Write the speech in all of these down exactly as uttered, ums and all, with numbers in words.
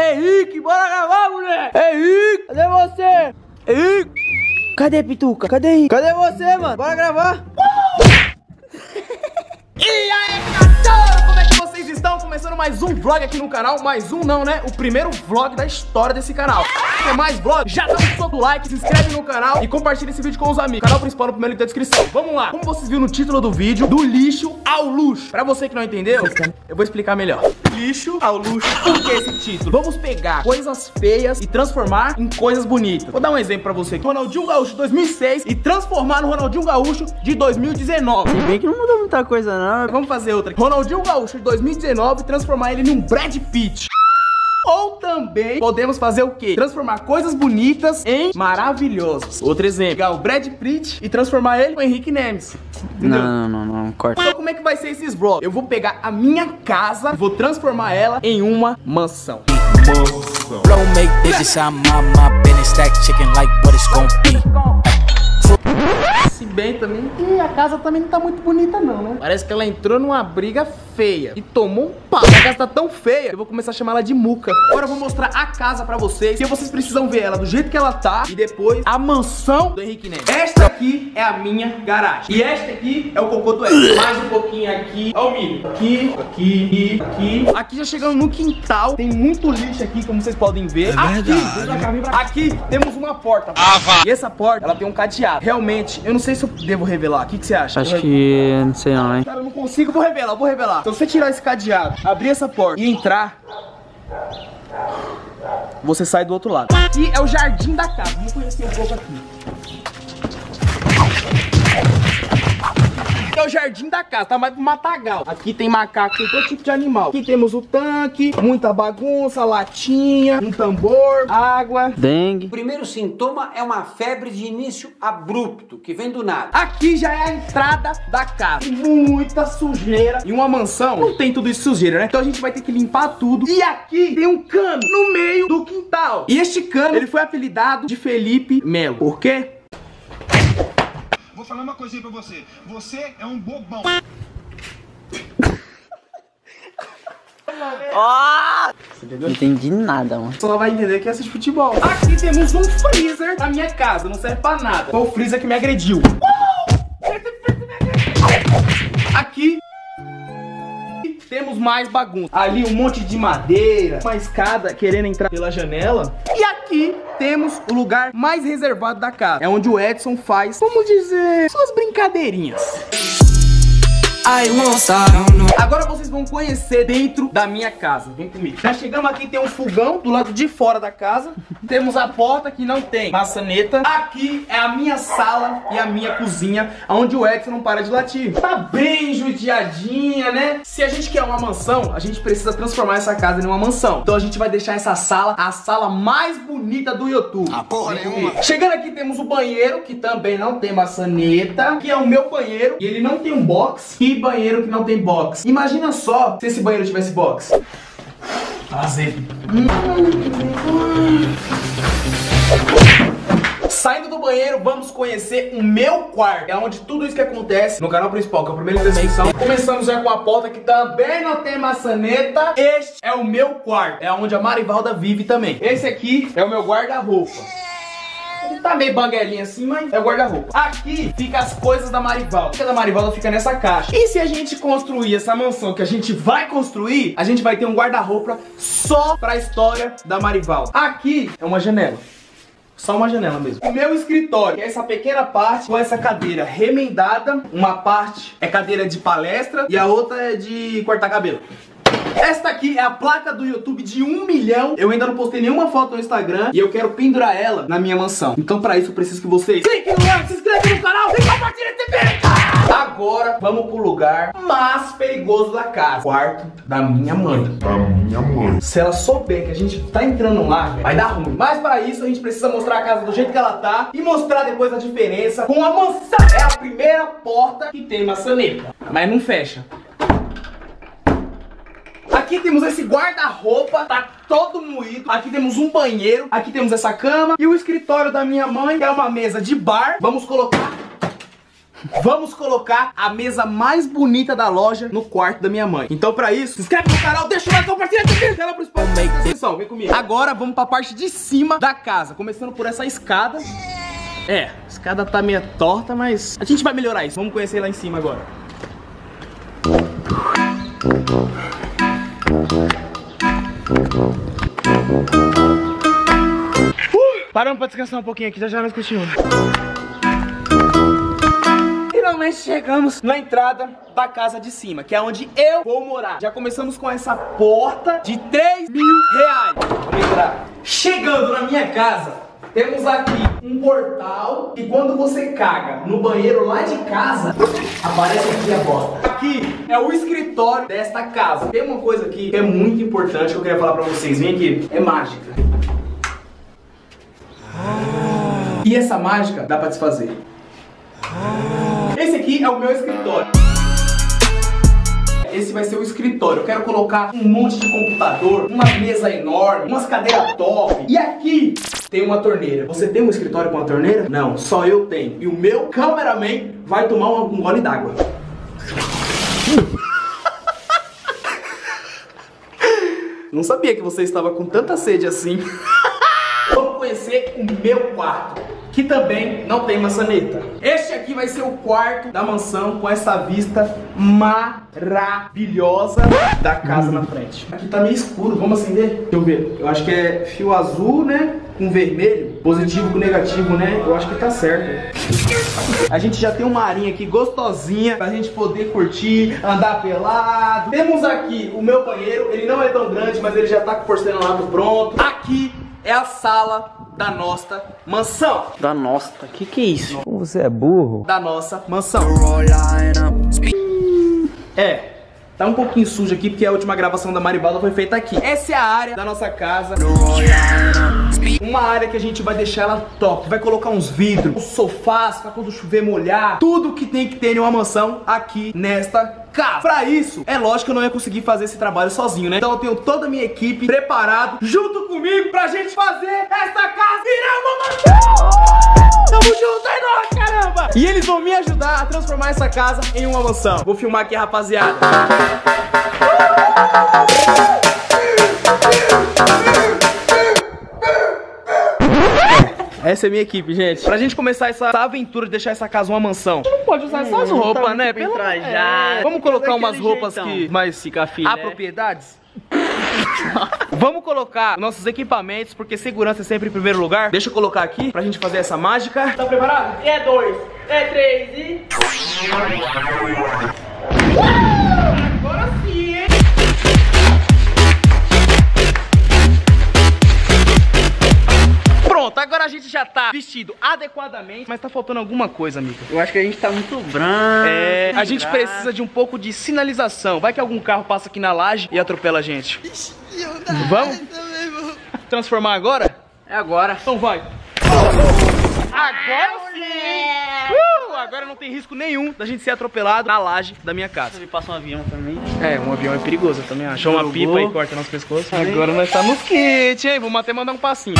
Henrique, bora gravar, mulher! Henrique, cadê você? Henrique! Cadê Pituca? Cadê Henrique? Cadê você, mano? Bora gravar! E aí, cachorro, como é que vocês estão? Começando mais um vlog aqui no canal. Mais um não, né? O primeiro vlog da história desse canal. Quer mais vlog? Já dá um soco do like, se inscreve no canal e compartilha esse vídeo com os amigos. Canal principal no primeiro link da descrição. Vamos lá. Como vocês viram no título do vídeo, do lixo ao luxo. Pra você que não entendeu, eu vou explicar melhor. Lixo ao luxo. Por que esse título? Vamos pegar coisas feias e transformar em coisas bonitas. Vou dar um exemplo pra você. Ronaldinho Gaúcho de dois mil e seis e transformar no Ronaldinho Gaúcho de dois mil e dezenove. Se bem que não mudou muita coisa, não. Vamos fazer outra aqui. Ronaldinho Gaúcho de dois mil e dezenove e transformar ele num Brad Pitt. Ou também podemos fazer o quê? Transformar coisas bonitas em maravilhosas. Outro exemplo, pegar o Brad Pitt e transformar ele no Henrique Nemes. Entendeu? Não, não, não, não, corta. Então como é que vai ser esses vlogs? Eu vou pegar a minha casa e vou transformar ela em uma mansão. Mansão. Se bem também, e a casa também não tá muito bonita não, né? Parece que ela entrou numa briga feia e tomou um pau. A casa tá tão feia que eu vou começar a chamar ela de Muca. Agora eu vou mostrar a casa pra vocês, e vocês precisam ver ela do jeito que ela tá e depois a mansão do Henrique Nemes. Esta aqui é a minha garagem e esta aqui é o cocô do Edson. Mais um pouquinho aqui, ó o milho. Aqui, aqui, aqui. Aqui já chegando no quintal, tem muito lixo aqui, como vocês podem ver. É aqui, aqui temos uma porta. Ah, e essa porta, ela tem um cadeado. Realmente, eu não sei se eu devo revelar. O que, que você acha? Acho que... não sei não, hein? Cara, eu não consigo. Vou revelar, vou revelar. Se você tirar esse cadeado, abrir essa porta e entrar, você sai do outro lado. Aqui é o jardim da casa. Vamos conhecer um pouco aqui. Aqui é o jardim da casa, tá mais pro matagal. Aqui tem macaco, tem todo tipo de animal. Aqui temos o tanque, muita bagunça, latinha, um tambor, água. Dengue. O primeiro sintoma é uma febre de início abrupto, que vem do nada. Aqui já é a entrada da casa. Tem muita sujeira. E uma mansão não tem tudo isso sujeira, né? Então a gente vai ter que limpar tudo. E aqui tem um cano no meio do quintal. E este cano, ele foi apelidado de Felipe Melo. Por quê? Vou falar uma coisinha pra você. Você é um bobão. Oh! Não entendi nada, mano. Só vai entender que é essa de futebol. Aqui temos um freezer na minha casa. Não serve pra nada. Foi o freezer que me agrediu. Aqui temos mais bagunça. Ali um monte de madeira, uma escada querendo entrar pela janela. E aqui temos o lugar mais reservado da casa. É onde o Edson faz, vamos dizer, suas brincadeirinhas. Agora vocês vão conhecer dentro da minha casa. Vem comigo. Já chegamos aqui, tem um fogão do lado de fora da casa. Temos a porta que não tem maçaneta. Aqui é a minha sala e a minha cozinha, onde o Edson não para de latir. Tá bem judiadinha, né? Se a gente quer uma mansão, a gente precisa transformar essa casa em uma mansão. Então a gente vai deixar essa sala a sala mais bonita do YouTube. Ah, porra nenhuma. Chegando aqui temos o banheiro, que também não tem maçaneta. Que é o meu banheiro, e ele não tem um box. E banheiro que não tem box. Imagina só se esse banheiro tivesse box. Azedo. Saindo do banheiro, vamos conhecer o meu quarto. É onde tudo isso que acontece no canal principal, que é o primeiro da descrição. Começamos já com a porta que também não tem maçaneta. Este é o meu quarto. É onde a Marivalda vive também. Esse aqui é o meu guarda-roupa. Ele tá meio banguelinho assim, mas é o guarda-roupa. Aqui fica as coisas da Marivalda. A da Marivalda fica nessa caixa. E se a gente construir essa mansão que a gente vai construir, a gente vai ter um guarda-roupa só pra história da Marivalda. Aqui é uma janela. Só uma janela mesmo. O meu escritório, que é essa pequena parte com essa cadeira remendada. Uma parte é cadeira de palestra e a outra é de cortar cabelo. Esta aqui é a placa do YouTube de um milhão. Eu ainda não postei nenhuma foto no Instagram e eu quero pendurar ela na minha mansão. Então pra isso eu preciso que vocês cliquem no like, se inscrevem no canal e compartilhem esse vídeo. Agora vamos pro lugar mais perigoso da casa. Quarto da minha mãe. Da minha mãe. Se ela souber que a gente tá entrando lá, vai dar ruim. Mas pra isso a gente precisa mostrar a casa do jeito que ela tá e mostrar depois a diferença com a mansão. É a primeira porta que tem maçaneta, mas não fecha. Aqui temos esse guarda-roupa, tá todo moído. Aqui temos um banheiro, aqui temos essa cama e o escritório da minha mãe, que é uma mesa de bar. Vamos colocar Vamos colocar a mesa mais bonita da loja no quarto da minha mãe. Então pra isso, se inscreve no canal, deixa o like, compartilha aqui, canal principal. Atenção, vem comigo. Agora vamos pra parte de cima da casa, começando por essa escada. É, a escada tá meio torta, mas a gente vai melhorar isso. Vamos conhecer lá em cima agora. Uh, paramos pra descansar um pouquinho aqui, já já nós continuamos. Finalmente chegamos na entrada da casa de cima, que é onde eu vou morar. Já começamos com essa porta de três mil reais. Vamos entrar. Chegando na minha casa, temos aqui um portal e quando você caga no banheiro lá de casa, aparece aqui a porta. Aqui é o escritório desta casa. Tem uma coisa aqui que é muito importante que eu queria falar pra vocês. Vem aqui, é mágica. E essa mágica dá pra desfazer. Esse aqui é o meu escritório. Esse vai ser o escritório. Eu quero colocar um monte de computador, uma mesa enorme, umas cadeiras top. E aqui tem uma torneira. Você tem um escritório com uma torneira? Não, só eu tenho. E o meu cameraman vai tomar um, um gole d'água. Não sabia que você estava com tanta sede assim. Vamos conhecer o meu quarto, que também não tem maçaneta. Este aqui vai ser o quarto da mansão com essa vista maravilhosa da casa na frente. Aqui tá meio escuro, vamos acender? Deixa eu ver. Eu acho que é fio azul, né? Com vermelho, positivo com negativo, né? Eu acho que tá certo. A gente já tem uma arinha aqui gostosinha pra gente poder curtir, andar pelado. Temos aqui o meu banheiro, ele não é tão grande, mas ele já tá com o porcelanato pronto. Aqui é a sala da nossa mansão. Da nossa, que que é isso? Como você é burro? Da nossa mansão. É, tá um pouquinho sujo aqui porque a última gravação da Maribalda foi feita aqui. Essa é a área da nossa casa. Uma área que a gente vai deixar ela top. Vai colocar uns vidros, uns sofás pra quando chover molhar. Tudo que tem que ter em uma mansão aqui nesta casa. Pra isso, é lógico que eu não ia conseguir fazer esse trabalho sozinho, né? Então eu tenho toda a minha equipe preparado junto comigo pra gente fazer esta casa virar uma mansão. Tamo junto, é nóis, caramba! E eles vão me ajudar a transformar essa casa em uma mansão. Vou filmar aqui, rapaziada. Essa é a minha equipe, gente. Pra gente começar essa, essa aventura de deixar essa casa uma mansão, a gente não pode usar essas hum, roupas, tá né? Pelo... É. Vamos colocar umas roupas jeitão. que mais fica filho, há né? propriedades. Vamos colocar nossos equipamentos, porque segurança é sempre em primeiro lugar. Deixa eu colocar aqui pra gente fazer essa mágica. Tá preparado? É dois, é três e... Agora sim, hein? Pronto, agora a gente já tá vestido adequadamente, mas tá faltando alguma coisa, amiga. Eu acho que a gente tá muito branco. É, a gente precisa de um pouco de sinalização. Vai que algum carro passa aqui na laje e atropela a gente. Vamos? Transformar agora? É agora. Então vai. Agora sim! Uh, agora não tem risco nenhum da gente ser atropelado na laje da minha casa. Me passa um avião também. É, um avião é perigoso, eu também acho. Chama uma pipa e corta nosso pescoço. Agora nós tá nos kits, hein? Vamos até mandar um passinho.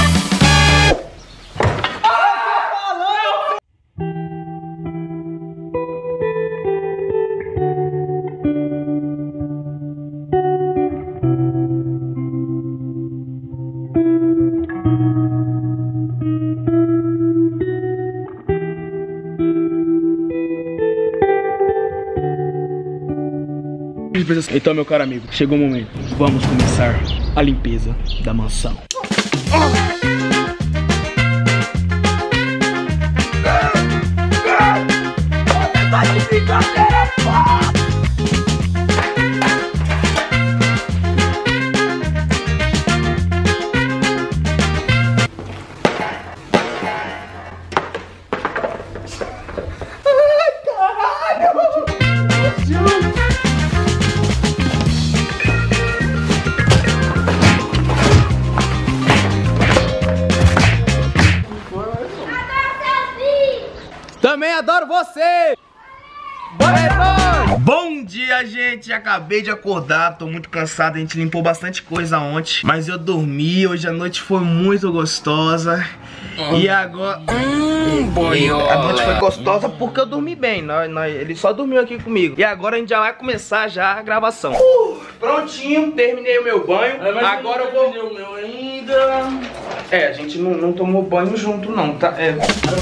Então, meu caro amigo, chegou o momento. Vamos começar a limpeza da mansão. Também adoro você! Bora, herói! Bom dia! dia, gente. Acabei de acordar, tô muito cansado. A gente limpou bastante coisa ontem, mas eu dormi. Hoje a noite foi muito gostosa. Hum. E agora... Hum, boiola. A noite foi gostosa porque eu dormi bem. Nós, nós, ele só dormiu aqui comigo. E agora a gente já vai começar já a gravação. Uh, prontinho, terminei o meu banho. É, agora eu vou... o meu ainda. É, a gente não, não tomou banho junto não, tá? É.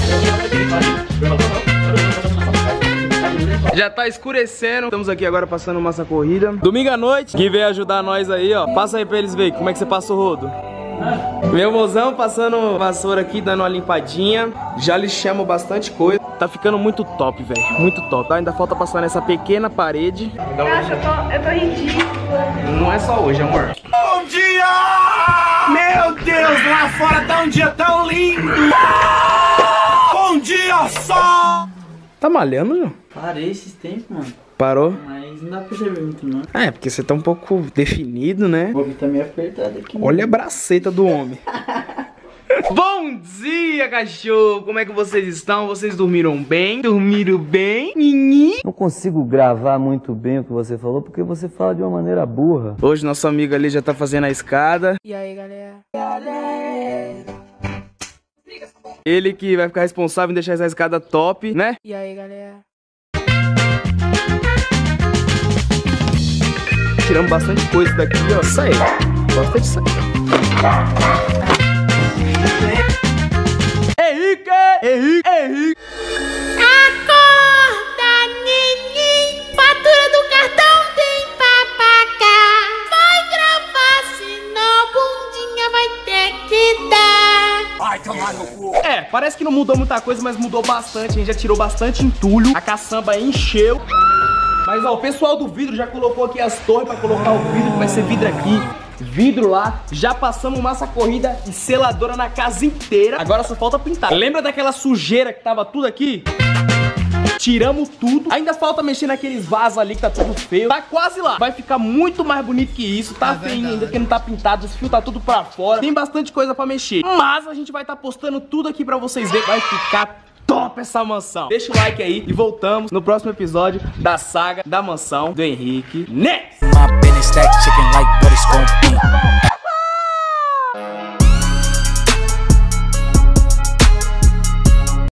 Já tá escurecendo. Estamos aqui agora passando massa corrida. Domingo à noite, que veio ajudar nós aí, ó. Passa aí pra eles verem como é que você passa o rodo. Meu mozão passando vassoura aqui, dando uma limpadinha. Já lixamos bastante coisa. Tá ficando muito top, velho. Muito top. Ainda falta passar nessa pequena parede. Nossa, eu tô, eu tô ridícula. Não é só hoje, amor. Bom dia! Meu Deus, lá fora tá um dia tão lindo! Bom dia, sol! Tá malhando, João? Parei esses tempos, mano. Parou? Mas não dá pra perceber muito, não. Ah, é porque você tá um pouco definido, né? O tá meio apertado aqui. Olha a braceta do homem. Bom dia, cachorro! Como é que vocês estão? Vocês dormiram bem? Dormiram bem? Nini? Não consigo gravar muito bem o que você falou, porque você fala de uma maneira burra. Hoje nosso amigo ali já tá fazendo a escada. E aí, galera? Ele que vai ficar responsável em deixar essa escada top, né? E aí, galera? Tiramos bastante coisa daqui, ó. Isso aí. Gosta disso aí. Henrique! Henrique! Henrique! Acorda, neném, fatura do cartão tem pra pagar. Vai gravar, senão bundinha vai ter que dar. Vai tomar no cu. É, parece que não mudou muita coisa, mas mudou bastante. A gente já tirou bastante entulho. A caçamba encheu. Mas ó, o pessoal do vidro já colocou aqui as torres pra colocar o vidro, que vai ser vidro aqui, vidro lá. Já passamos massa corrida e seladora na casa inteira. Agora só falta pintar. Lembra daquela sujeira que tava tudo aqui? Tiramos tudo. Ainda falta mexer naqueles vasos ali que tá tudo feio. Tá quase lá. Vai ficar muito mais bonito que isso. Tá é feio ainda, porque não tá pintado. Os fios tá tudo pra fora. Tem bastante coisa pra mexer. Mas a gente vai tá postando tudo aqui pra vocês verem. Vai ficar top essa mansão. Deixa o like aí e voltamos no próximo episódio da saga da mansão do Henrique Next.